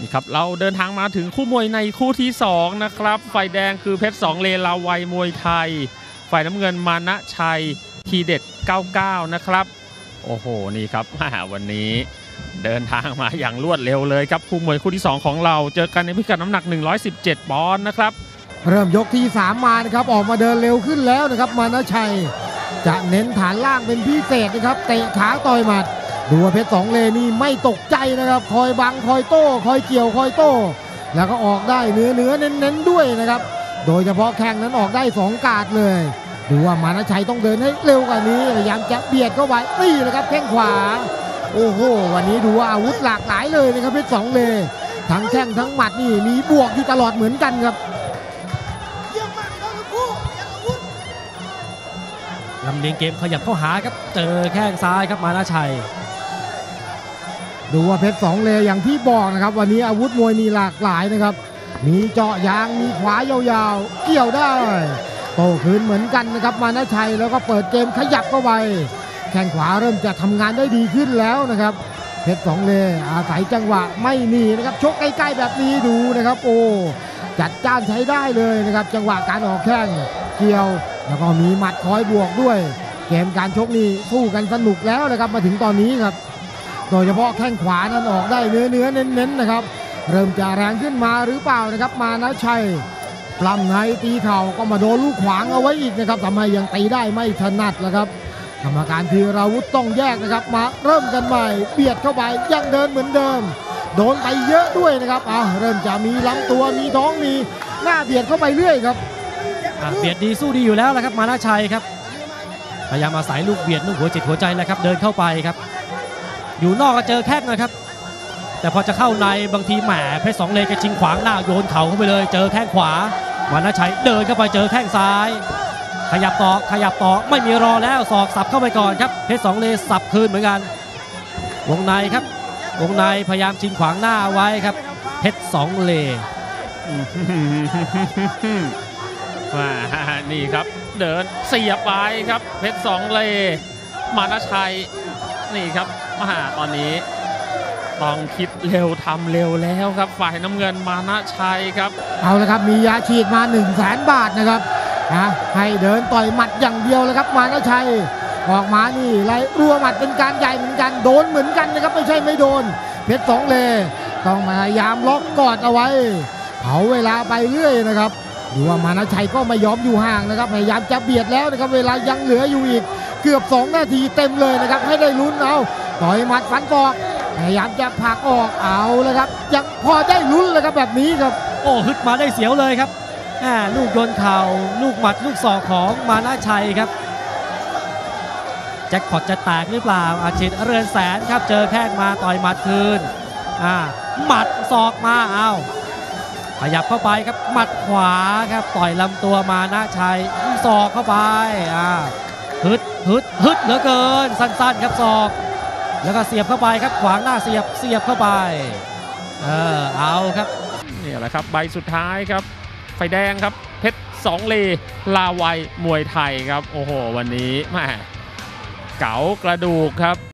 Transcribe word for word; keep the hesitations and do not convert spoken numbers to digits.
นี่ครับเราเดินทางมาถึงคู่มวยในคู่ที่สองนะครับฝ่ายแดงคือเพชรสองเลลาวัยมวยไทยฝ่ายน้ำเงินมานะชัยทีเด็ดเก้าเก้านะครับโอ้โหนี่ครับวันนี้เดินทางมาอย่างรวดเร็วเลยครับคู่มวยคู่ที่สองของเราเจอกันในพิกัดน้ำหนักหนึ่งร้อยสิบเจ็ดปอนด์นะครับเริ่มยกที่สามมานะครับออกมาเดินเร็วขึ้นแล้วนะครับมานะชัยจะเน้นฐานล่างเป็นพิเศษนะครับเตะขาต่อยหมัดดูว่าเพชรสองเลนี่ไม่ตกใจนะครับคอยบังคอยโต้คอยเกี่ยวคอยโต้แล้วก็ออกได้เนื้อเนื้อเน้นๆด้วยนะครับโดยเฉพาะแข้งนั้นออกได้สองกาดเลยดูว่ามานะชัยต้องเดินให้เร็วกว่านี้พยายามจะเบียดเข้าไปนี่นะครับแข้งขวาโอ้โหวันนี้ดูว่าอาวุธหลากหลายเลยนะครับเพชรสองเลทั้งแข้งทั้งหมัดนี่มีบวกอยู่ตลอดเหมือนกันครับลำเลียงเกมขยับเข้าหาครับเจอแข้งซ้ายครับมานะชัยดูว่าเพชรสองเลอย่างที่บอกนะครับวันนี้อาวุธมวยมีหลากหลายนะครับมีเจาะยางมีขวายาวๆเกี่ยวได้โต้คืนเหมือนกันนะครับมานะชัยแล้วก็เปิดเกมขยับเข้าไปแข้งขวาเริ่มจะทำงานได้ดีขึ้นแล้วนะครับเพชรสองเลอาศัยจังหวะไม่หนีนะครับชกใกล้ๆแบบนี้ดูนะครับโอ้จัดจ้านใช้ได้เลยนะครับจังหวะการออกแข้งเกี่ยวแล้วก็มีหมัดคอยบวกด้วยเกมการชกนี่สู้กันสนุกแล้วนะครับมาถึงตอนนี้ครับโดยเฉพาะแข้งขวานั้นออกได้เนื้อเนื้อเน้นๆนะครับเริ่มจะแรงขึ้นมาหรือเปล่านะครับมานะชัยปล้ำในตีเข่าก็มาโดนลูกขวางเอาไว้อีกนะครับทำให้ยังตีได้ไม่ถนัดแล้วครับกรรมการธีราวุธต้องแยกนะครับมาเริ่มกันใหม่เบียดเข้าไปยังเดินเหมือนเดิมโดนไปเยอะด้วยนะครับอ่ะเริ่มจะมีลำตัวมีท้องมีหน้าเบียดเข้าไปเรื่อยครับเบียดดีสู้ดีอยู่แล้วแหละครับมานะชัยครับพยายามอาศัยลูกเบียดลูกหัวจิตหัวใจแล้วครับเดินเข้าไปครับอยู่นอกก็เจอแข้งนะครับแต่พอจะเข้าในบางทีแหมเพชรสองเลกชิงขวางหน้าโยนเข่าเข้าไปเลยเจอแข้งขวามานะชัยเดินเข้าไปเจอแข้งซ้ายขยับต่อขยับต่อไม่มีรอแล้วศอกสับเข้าไปก่อนครับเพชรสองเลสับคืนเหมือนกันวงในครับวงในพยายามชิงขวางหน้าไว้ครับเพชรสองเลนี่ครับเดินเสียบไปครับเพชรสองเลมานะชัยนี่ครับมาตอนนี้ต้องคิดเร็วทำเร็วแล้วครับฝ่ายน้ำเงินมานะชัยครับเอาละครับมียาฉีดมาหนึ่งแสนบาทนะครับนะให้เดินต่อยหมัดอย่างเดียวเลยครับมานะชัยออกมานี่ไล่รัวหมัดเป็นการใหญ่เหมือนกันโดนเหมือนกันนะครับไม่ใช่ไม่โดนเพชรสองเลต้องพยายามล็อกกอดเอาไว้เผาเวลาไปเรื่อยนะครับดูว่ามานะชัยก็ไม่ยอมอยู่ห่างนะครับพยายามจะเบียดแล้วนะครับเวลายังเหลืออยู่อีกเกือบสองนาทีเต็มเลยนะครับให้ได้ลุ้นเอาต่อยหมัดฟันศอกพยายามจะผลักออกเอาเลยครับยังพอได้ลุ้นเลยครับแบบนี้ครับโอ้ฮึดมาได้เสียวเลยครับลูกโยนเข่าลูกหมัดลูกศอกของมานะชัยครับแจ็คพอตจะแตกหรือเปล่าอาชิตเรือนแสนครับเจอแข้งมาต่อยหมัดคืนอ่าหมัดศอกมาเอาขยับเข้าไปครับหมัดขวาครับต่อยลำตัวมานะชัยศอกเข้าไปอ่าฮึดฮึดฮึดเหลือเกินสั้นๆครับศอกแล้วก็เสียบเข้าไปครับขวางหน้าเสียบเสียบเข้าไปเออเอาครับนี่แหละครับใบสุดท้ายครับไฟแดงครับเพชรสองเลลาวัยมวยไทยครับโอ้โหวันนี้แม่เก๋ากระดูกครับ